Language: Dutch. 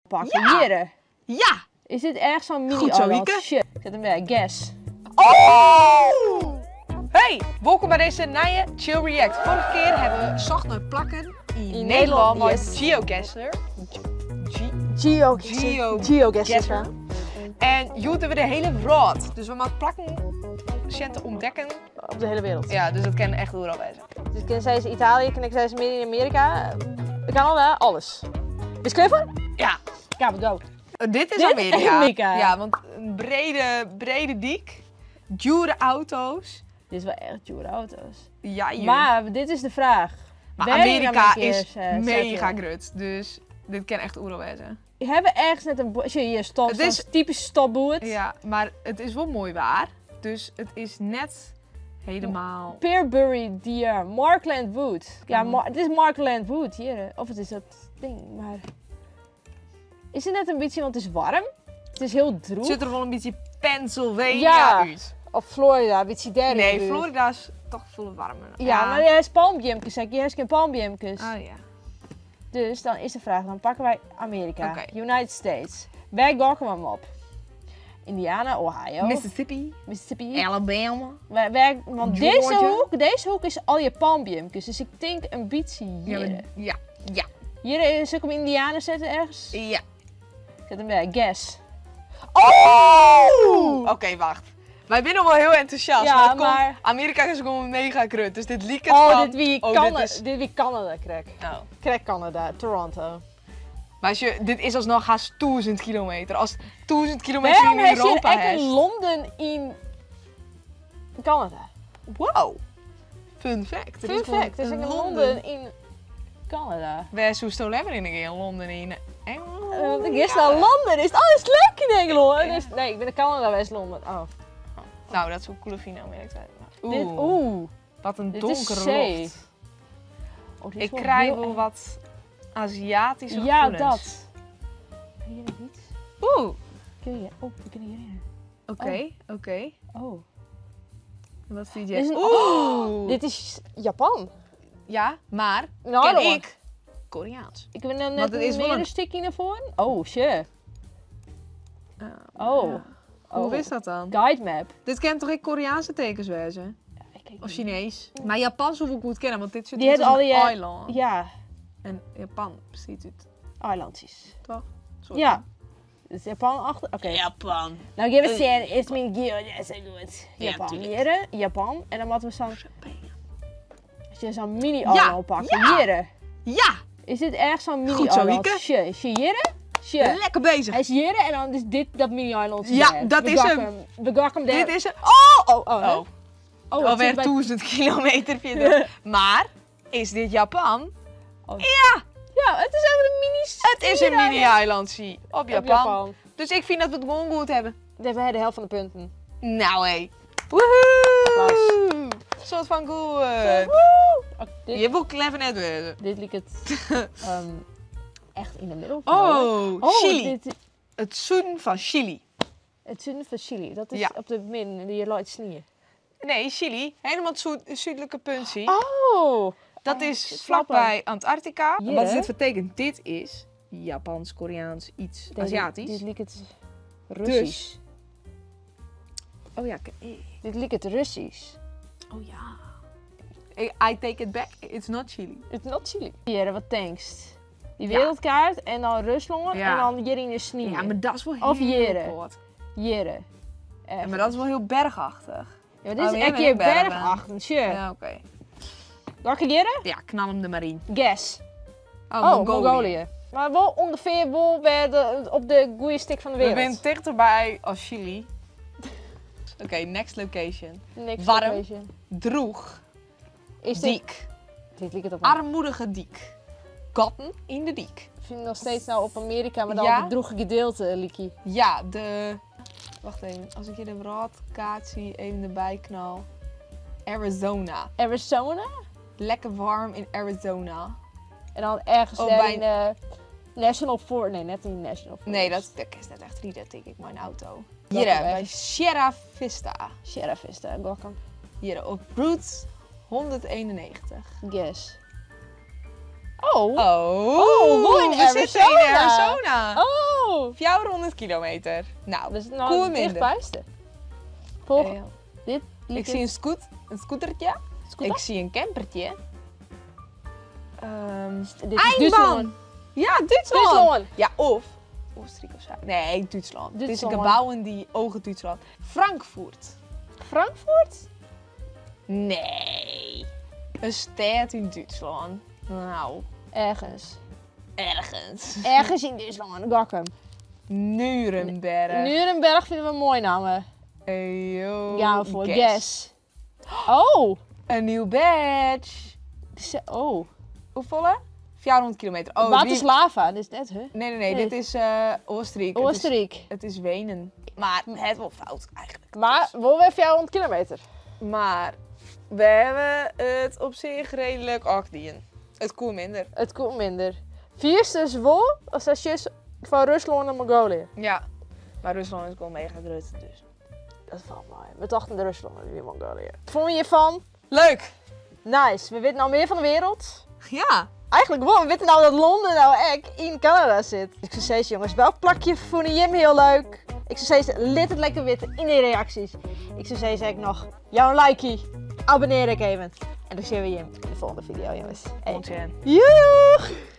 pakken. Ja. Hier. Ja! Is dit echt zo'n mini Goed zo, Arnold? Wieke. Shit. Zet hem bij. Guess. Oh! Hey, welkom bij deze nieuwe Chill React. Vorige keer hebben we zocht naar plakken in Nederland met yes. GeoGuessr. GeoGuessr. En joeten we de hele wereld. Dus we moeten plakken centen ontdekken. Op de hele wereld. Ja, dus dat kan echt overal bij zijn. Dus ik ken zij Italië, ken ik zij midden in Amerika. Canada, alles. Is klaar voor? Ja. Ja, we go. Dit is Dit is Amerika. Amerika. Ja, want een brede dik, dure auto's. Dit is wel echt dure auto's. Ja, hier. Maar dit is de vraag. Maar Waar Amerika gaan we is een keer, mega zetten? groot. Dus dit kan echt overal bij zijn. We hebben ergens net een... Als je hier stopt, Het zo'n is- typische stopboot. Ja, maar het is wel mooi waar. Dus het is net helemaal... Peerbury Deer, Markland Wood. Ja, het is Markland Wood hier. Of het is dat ding, maar... Is het net een beetje, want het is warm. Het is heel droog. Het ziet er wel een beetje Pennsylvania Ja. uit. Of Florida, een beetje daar in de Nee, buurt. Florida is toch veel warmer. Ja, maar hij is palmbjemkes, zeg je. Hij is geen palmbjemkes. Oh ja. Dus dan is de vraag, dan pakken wij Amerika. Oké. United States. Wij gokken hem op. Indiana, Ohio, Mississippi, Mississippi. Alabama. Want Georgia. deze hoek is al je palmbjemkes. Dus ik denk een beetje Ja, hier. maar- ja. Hier is ook een Indiana zetten ergens. Ja. Zet hem bij, guess. Oh! Oké, wacht. Wij zijn nog wel heel enthousiast. Ja, maar, het maar- Amerika is gewoon mega groot. Dus dit liep het Oh, van... dit wie oh, Canada, dit is- dit wie Canada krijg. Oh. Krijg Canada, Toronto. Maar als je, dit is alsnog haast 1000 kilometer. Als 1000 kilometer Waarom in heeft hier Europa echt hebt. in Londen in Canada? Wow. Fun fact. Fun fact, er is in Londen in Canada. Waar zoest je leven in Londen in Engeland? Want ik is naar Londen, is alles leuk in Engeland. Dus, nee, ik ben in Canada, West Londen. Oh. Nou, dat is wel coole fine Amerika. Oeh, Wat een dit is donkere zee. lucht. Oh, dit is Ik wel krijg heel wel eng. wat Aziatische Ja, gevoelens. dat. Hier nog iets? Oeh. We kunnen hierin. Oké. Oh. Wat zie Dit is je? een- Oeh. Dit is Japan. Ja, maar Nou, ken hoor. ik Koreaans. Ik ben net Want het is wel meer een- een stukje naar voren. Oh, shit. Oh. Ja. Hoe is dat dan? Guide map. Dit kent toch ik Koreaanse tekens wezen? Of Chinees? Maar Japans hoef ik goed kennen, want dit zit Die dit heeft is al een die... eiland. Ja, En Japan ziet het eilandjes. toch? Soort Ja. Dus Japan achter. Oké. Japan. Nou, geef het zien. Is mijn gear. Ja, zo goed. Ja, Japan. tuurlijk. Hier, Japan. En dan moeten we zo'n... Als je zo'n mini-eiland pakken. ja. Hier. Ja! Is dit echt zo'n Goed zo, mini-eiland? Wieke. Shit. Is je hier? Shit. Lekker bezig. Hij is hier en dan is dit dat mini-eiland. Ja, daar. dat We is gokken hem. We gokken hem daar. Dit is een... Oh, hè? Oh, het alweer zit bij- 1000 kilometer verder. Maar, is dit Japan? Oh. Ja! Ja, het is echt een mini... Het is een mini-eilandje op Japan. Japan. Dus ik vind dat we het gewoon goed hebben. We hebben de helft van de punten. Nou hé. Woehoe! Een soort van goed. Oh, dit, Je wil clever net wezen. dit liep het echt in de middel. Oh, Chili. Dit, Het zoen van Chili. het zuiden van Chili. Dat is Ja. op de midden, die je laat sneeuwen. Nee, Chili. Helemaal het zuidelijke puntje. Oh! Dat is vlakbij Antarctica. Hier, Wat hè? dit betekent, dit is Japans, Koreaans, iets Aziatisch. Dit liep het Russisch. Dus. Oh ja, Dit liep het Russisch. oh ja. I take it back. It's not Chili. Het is not Chili. Hier, wat denkst? Die wereldkaart en dan Rusland Ja. en dan hier in de sneeuw. Ja, maar dat is wel heel Of Jere. kort. Hier. Ja, maar dat is wel heel bergachtig. Ja, dit Oh, is hier echt ben je ik bergen. bergachten. Sure. Ja, oké. Welke hier? Ja, knal hem er maar in. Guess. Oh, Mongolië. Maar wel ongeveer wel bij op de goede stick van de We wereld. zijn dichterbij als Chili. Oké, next location. Niks warm. location. Droeg. Is dit? Diek. Dit liep het op. Armoedige diek. Katten in de diek. Ik vind het nog steeds nou op Amerika, maar dan Ja? op het droege gedeelte, Likie. Ja, wacht even. Als ik hier de raadkaart zie, even erbij knal. Arizona. Arizona. Lekker warm in Arizona. En dan ergens Oh, daar bij- in National Forest. Nee, net in National Forest. Nee, dat is net echt niet, dat denk ik, mijn auto. Welke Hier, weg? bij Sierra Vista. Sheriff is daar, Gotham. Hier, op route 191. Guess. Oh. Oh, wel in we zitten in Arizona. Arizona. Oh, 400 kilometer. Nou, Dat is nou cool het minder. dichtbijste. Volgende. Dit Ik zie een scootertje. scooter. Ik zie een campertje. Dit is Duitsland. Ja, Duitsland. Duitsland. Ja, of Oostenrijk of zo. Nee, Duitsland. Het is Duitsland. een gebouw in die ogen Duitsland. Frankfurt. Frankfurt? Nee. Een stad in Duitsland. Nou, Ergens. ergens. Ergens in Duitsland. Gokkum. Nuremberg. Nuremberg vinden we een mooi naam. Yo, Ja, voor guess. Oh. Een nieuw badge. Oh. Hoeveel? 400 kilometer. Oh, Bratislava. Dit is net, hè? Nee. Dit is Oostenrijk. Oostenrijk. Het is Wenen. Maar het wel fout eigenlijk. Maar, wel weer 400 kilometer. Maar we hebben het op zich redelijk afgedaan. Het kon minder. Het komt minder. Vierste is wel, als dat is van Rusland naar Mongolië. Ja. Maar Rusland is gewoon mega groot, dus. Dat valt mooi. We dachten de Rusland naar Mongolië. Wat vond je hiervan? Leuk! Nice. We weten nou meer van de wereld. Ja. Eigenlijk wel. We weten nou dat Londen nou echt in Canada zit. Ik zou zeggen, jongens, welk plakje vond Jim heel leuk? Ik zou zeggen, laat het lekker weten in de reacties. Ik zou zeggen, zeg ik nog, jou een likeie. Abonneer ik even. En dan zien we Jim in de volgende video, jongens. Hey. Ontzettend. Joeg!